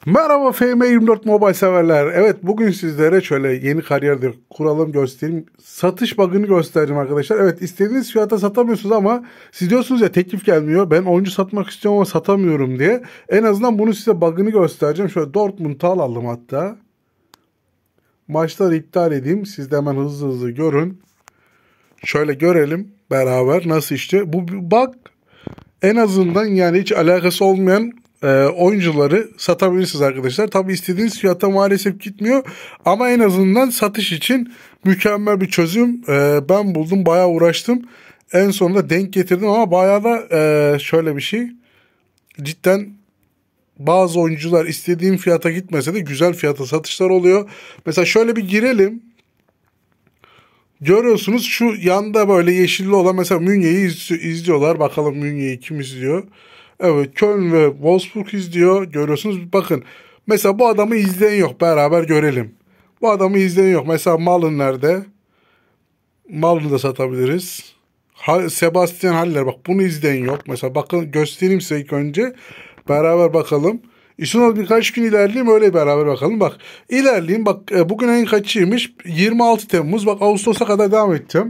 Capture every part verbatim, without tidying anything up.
Merhaba F M yirmi dört Mobile severler. Evet, bugün sizlere şöyle yeni kariyerde kuralım göstereyim. Satış bug'ını göstereceğim arkadaşlar. Evet, istediğiniz fiyata satamıyorsunuz ama siz diyorsunuz ya teklif gelmiyor. Ben oyuncu satmak istiyorum ama satamıyorum diye. En azından bunu size bug'ını göstereceğim. Şöyle Dortmund'u alalım hatta. Maçları iptal edeyim. Siz de hemen hızlı hızlı görün. Şöyle görelim beraber nasıl işte. Bu bug en azından yani hiç alakası olmayan e, oyuncuları satabilirsiniz arkadaşlar. Tabi istediğiniz fiyata maalesef gitmiyor ama en azından satış için mükemmel bir çözüm e, ben buldum, bayağı uğraştım. En sonunda denk getirdim ama bayağı da e, şöyle bir şey, cidden bazı oyuncular istediğim fiyata gitmese de güzel fiyata satışlar oluyor. Mesela şöyle bir girelim. Görüyorsunuz şu yanda böyle yeşilli olan mesela Münye'yi izliyorlar. Bakalım Münye'yi kim izliyor? Evet, Köln ve Wolfsburg izliyor. Görüyorsunuz, bakın. Mesela bu adamı izleyen yok. Beraber görelim. Bu adamı izleyen yok. Mesela Malın nerede? Malını da satabiliriz. Sebastian Haller, bak bunu izleyen yok. Mesela bakın, göstereyim size ilk önce. Beraber bakalım. İşte birkaç gün ilerleyeyim, öyle beraber bakalım. Bak ilerleyeyim, bak bugün ayın kaçıymış? yirmi altı Temmuz. Bak Ağustos'a kadar devam edeceğim.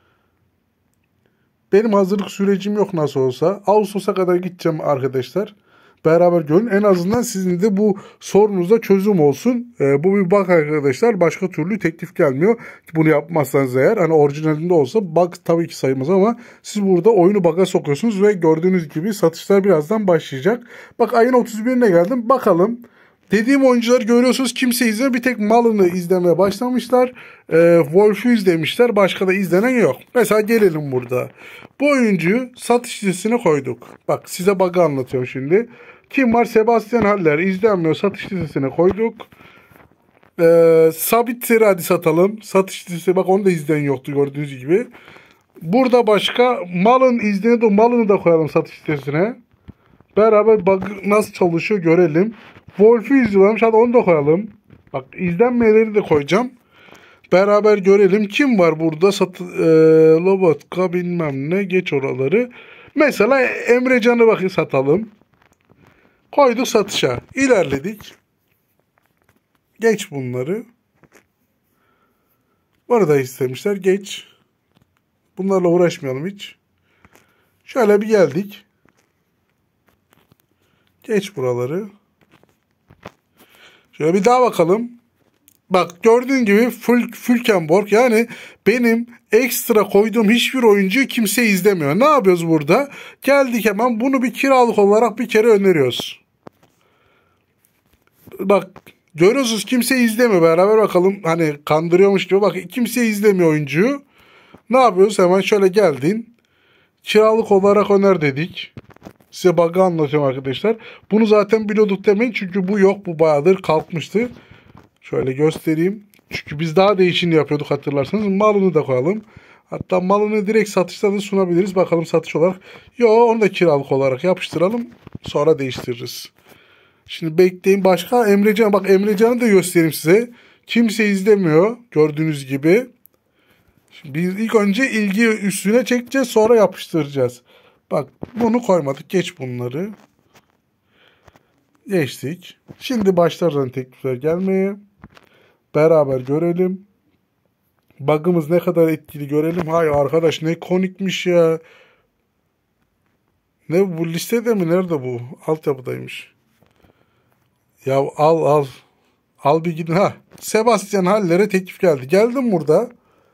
Benim hazırlık sürecim yok nasıl olsa. Ağustos'a kadar gideceğim arkadaşlar. Beraber görün. En azından sizin de bu sorunuzda çözüm olsun. Ee, bu bir bug arkadaşlar. Başka türlü teklif gelmiyor. Bunu yapmazsanız eğer, hani orijinalinde olsa bug tabii ki sayılmaz ama siz burada oyunu bug'a sokuyorsunuz ve gördüğünüz gibi satışlar birazdan başlayacak. Bak ayın otuz birine geldim. Bakalım. Dediğim oyuncuları görüyorsunuz, kimse izlemiyor. Bir tek Malını izlemeye başlamışlar. E, Wolf'u izlemişler. Başka da izlenen yok. Mesela gelelim burada. Bu oyuncuyu satış listesine koyduk. Bak size bug'ı anlatıyorum şimdi. Kim var? Sebastian Haller izlenmiyor. Satış listesine koyduk. E, Sabitser'i hadi satalım. Satış listesi, bak onu da izleyen yoktu gördüğünüz gibi. Burada başka Malın izleniyor da Malını da koyalım satış listesine. Beraber bug nasıl çalışıyor görelim. Wolf'u izliyorlarmış. Hadi onu da koyalım. Bak izlenmeleri de koyacağım. Beraber görelim. Kim var burada? Sat, e, Lobotka bilmem ne. Geç oraları. Mesela Emrecan'ı bakın satalım. Koyduk satışa. İlerledik. Geç bunları. Bunu da istemişler. Geç. Bunlarla uğraşmayalım hiç. Şöyle bir geldik. Geç buraları. Şöyle bir daha bakalım. Bak gördüğün gibi Fül Fülkenborg, yani benim ekstra koyduğum hiçbir oyuncuyu kimse izlemiyor. Ne yapıyoruz burada? Geldik hemen bunu bir kiralık olarak bir kere öneriyoruz. Bak görüyorsunuz, kimse izlemiyor. Beraber bakalım, hani kandırıyormuş gibi. Bak kimse izlemiyor oyuncuyu. Ne yapıyoruz? Hemen şöyle geldin. Kiralık olarak öner dedik. Size bug'ı anlatıyorum arkadaşlar. Bunu zaten biliyorduk demeyin çünkü bu yok. Bu bayağıdır kalkmıştı. Şöyle göstereyim. Çünkü biz daha değişini yapıyorduk hatırlarsanız. Malını da koyalım. Hatta malını direkt satışta da sunabiliriz. Bakalım satış olarak. Yo, onu da kiralık olarak yapıştıralım. Sonra değiştiririz. Şimdi bekleyin, başka Emrecan. Bak Emrecan'ı da göstereyim size. Kimse izlemiyor gördüğünüz gibi. Şimdi biz ilk önce ilgi üstüne çekeceğiz, sonra yapıştıracağız. Bak bunu koymadık. Geç bunları. Geçtik. Şimdi başlardan teklifler gelmeye. Beraber görelim. Bug'ımız ne kadar etkili görelim. Hay arkadaş, ne konikmiş ya. Ne bu, listede mi? Nerede bu? Altyapıdaymış. Ya al al. Al bir gidin. Ha. Sebastian Haller'e teklif geldi. Geldim burada.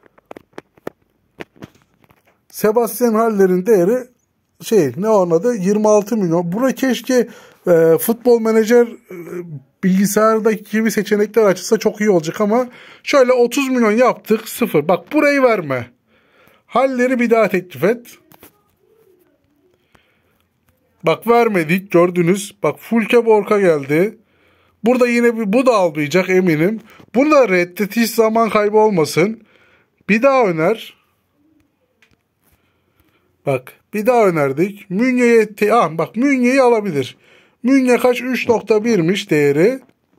Sebastian Haller'in değeri şey, ne anladı? yirmi altı milyon. Buna keşke e, futbol menajer e, bilgisayardaki gibi seçenekler açılsa çok iyi olacak ama şöyle otuz milyon yaptık, sıfır. Bak burayı verme. Halleri bir daha teklif et. Bak vermedik, gördünüz. Bak Fülkeborg'a geldi. Burada yine bir, bu da almayacak eminim. Bunu da reddet, hiç zaman kaybı olmasın. Bir daha öner. Bak bir daha önerdik. Münye'ye ah, bak Münye'yi alabilir. Münye kaç? üç nokta bir'miş değeri.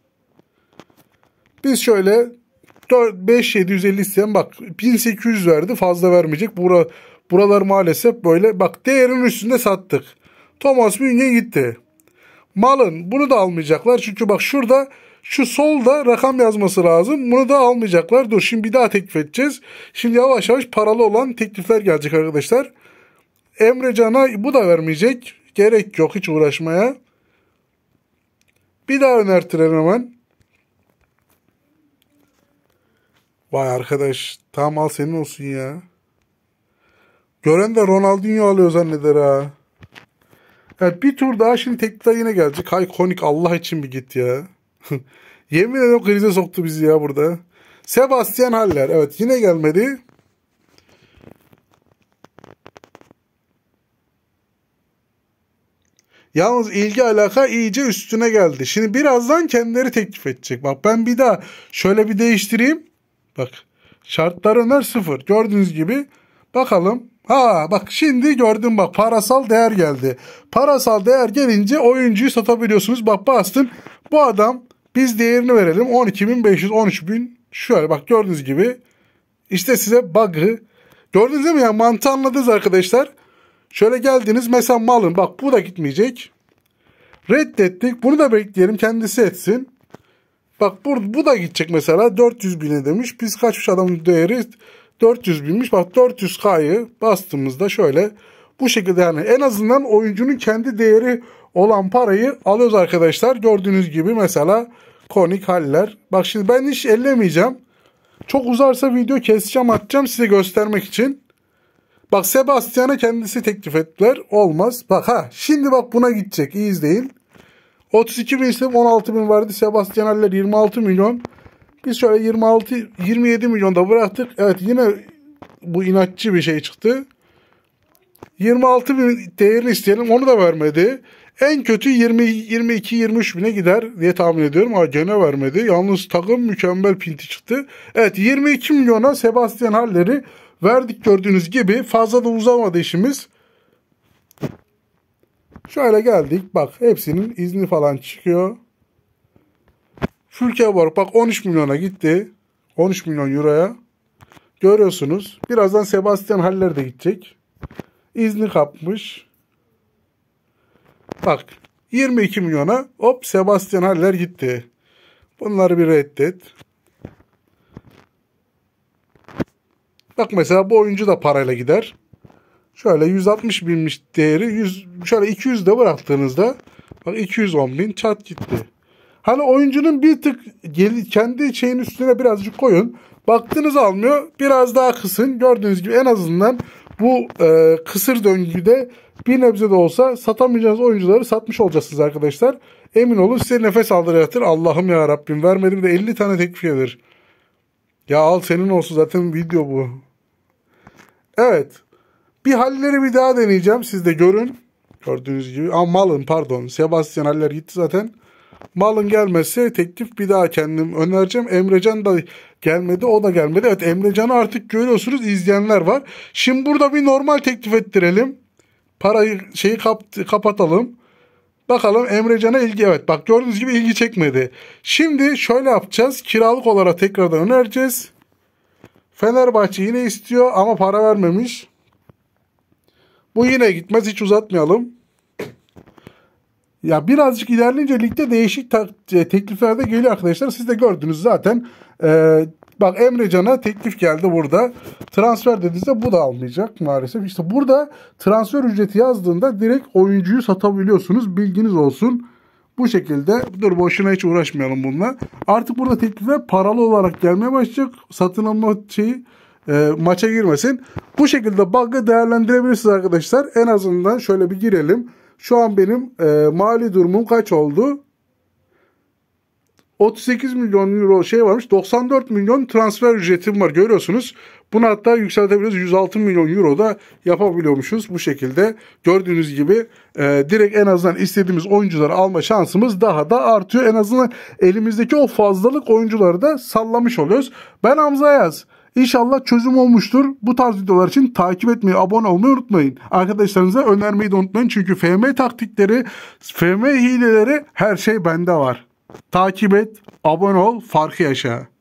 Biz şöyle beş bin yedi yüz elli isteyen, bak bin sekiz yüz verdi, fazla vermeyecek. Bura, buralar maalesef böyle. Bak değerin üstünde sattık. Thomas Münye gitti. Malın bunu da almayacaklar. Çünkü bak şurada şu solda rakam yazması lazım. Bunu da almayacaklar. Dur şimdi bir daha teklif edeceğiz. Şimdi yavaş yavaş paralı olan teklifler gelecek arkadaşlar. Emrecan'a bu da vermeyecek. Gerek yok hiç uğraşmaya. Bir daha önertirelim hemen. Vay arkadaş. Tamam al senin olsun ya. Gören de Ronaldinho alıyor zanneder ha. Evet, bir tur daha şimdi teklifler yine gelecek. Hay Konik Allah için bir git ya. Yemin ederim krize soktu bizi ya burada. Sebastian Haller. Evet yine gelmedi. Yalnız ilgi alaka iyice üstüne geldi. Şimdi birazdan kendileri teklif edecek. Bak ben bir daha şöyle bir değiştireyim. Bak şartlar öner sıfır. Gördüğünüz gibi bakalım. Ha bak şimdi gördüm bak parasal değer geldi. Parasal değer gelince oyuncuyu satabiliyorsunuz. Bak bastım. Bu adam biz değerini verelim. on iki bin beş yüz on üç bin. Şöyle bak gördüğünüz gibi. İşte size bug'ı. Gördünüz değil mi ya mantığı anladınız arkadaşlar. Şöyle geldiniz mesela malın bak bu da gitmeyecek. Reddettik. Bunu da bekleyelim kendisi etsin. Bak bu, bu da gidecek mesela dört yüz bine demiş. Biz kaçmış adamın değeri dört yüz binmiş. Bak dört yüz K'yı bastığımızda şöyle bu şekilde yani en azından oyuncunun kendi değeri olan parayı alıyoruz arkadaşlar. Gördüğünüz gibi mesela Konik Haller. Bak şimdi ben hiç ellemeyeceğim. Çok uzarsa video keseceğim atacağım size göstermek için. Bak Sebastian'a kendisi teklif ettiler. Olmaz. Bak ha şimdi bak buna gidecek. İyi izleyin. otuz iki bin istedim on altı bin vardı. Sebastian Haller yirmi altı milyon. Biz şöyle yirmi altı yirmi yedi milyonda bıraktık. Evet yine bu inatçı bir şey çıktı. yirmi altı bin değerini isteyelim. Onu da vermedi. En kötü yirmi yirmi iki yirmi üç bine gider diye tahmin ediyorum. Ama gene vermedi. Yalnız takım mükemmel pinti çıktı. Evet yirmi iki milyona Sebastian Haller'i verdik gördüğünüz gibi. Fazla da uzamadı işimiz. Şöyle geldik. Bak hepsinin izni falan çıkıyor. Fülkeborg bak on üç milyona gitti. on üç milyon euroya. Görüyorsunuz. Birazdan Sebastian Haller de gidecek. İzni kapmış. Bak yirmi iki milyona hop Sebastian Haller gitti. Bunları bir reddet. Bak mesela bu oyuncu da parayla gider. Şöyle yüz altmış binmiş değeri. yüz, şöyle iki yüz de bıraktığınızda bak iki yüz on bin çat gitti. Hani oyuncunun bir tık kendi şeyin üstüne birazcık koyun. Baktınız almıyor. Biraz daha kısın. Gördüğünüz gibi en azından bu e, kısır döngüde bir nebze de olsa satamayacağınız oyuncuları satmış olacaksınız arkadaşlar. Emin olun size nefes aldıracaktır. Allah'ım ya Rabbim vermedim de elli tane teklif gelir. Ya al senin olsun zaten video bu. Evet. Bir Haller'i bir daha deneyeceğim. Siz de görün. Gördüğünüz gibi. Ama Malın pardon. Sebastian Haller gitti zaten. Malın gelmezse teklif bir daha kendim önereceğim. Emrecan da gelmedi. O da gelmedi. Evet Emrecan'ı artık görüyorsunuz. İzleyenler var. Şimdi burada bir normal teklif ettirelim. Parayı şeyi kap, kapatalım. Bakalım Emrecan'a ilgi. Evet bak gördüğünüz gibi ilgi çekmedi. Şimdi şöyle yapacağız. Kiralık olarak tekrardan önereceğiz. Fenerbahçe yine istiyor ama para vermemiş. Bu yine gitmez. Hiç uzatmayalım. Ya birazcık ilerleyince ligde değişik teklifler de geliyor arkadaşlar. Siz de gördünüz zaten. Ee, bak Emrecan'a teklif geldi burada. Transfer dediğinizde bu da almayacak maalesef. İşte burada transfer ücreti yazdığında direkt oyuncuyu satabiliyorsunuz. Bilginiz olsun. Bu şekilde. Dur boşuna hiç uğraşmayalım bununla. Artık burada teklifler paralı olarak gelmeye başlayacak. Satın alma şeyi e, maça girmesin. Bu şekilde bug'ı değerlendirebilirsiniz arkadaşlar. En azından şöyle bir girelim. Şu an benim e, mali durumum kaç oldu? otuz sekiz milyon euro şey varmış. doksan dört milyon transfer ücretim var. Görüyorsunuz. Bunu hatta yükseltebiliriz. yüz altı milyon euro da yapabiliyormuşuz bu şekilde. Gördüğünüz gibi e, direkt en azından istediğimiz oyuncuları alma şansımız daha da artıyor. En azından elimizdeki o fazlalık oyuncuları da sallamış oluyoruz. Ben Hamza Ayaz. İnşallah çözüm olmuştur. Bu tarz videolar için takip etmeyi, abone olmayı unutmayın. Arkadaşlarınıza önermeyi de unutmayın. Çünkü F M taktikleri, F M hileleri her şey bende var. Takip et, abone ol, farkı yaşa.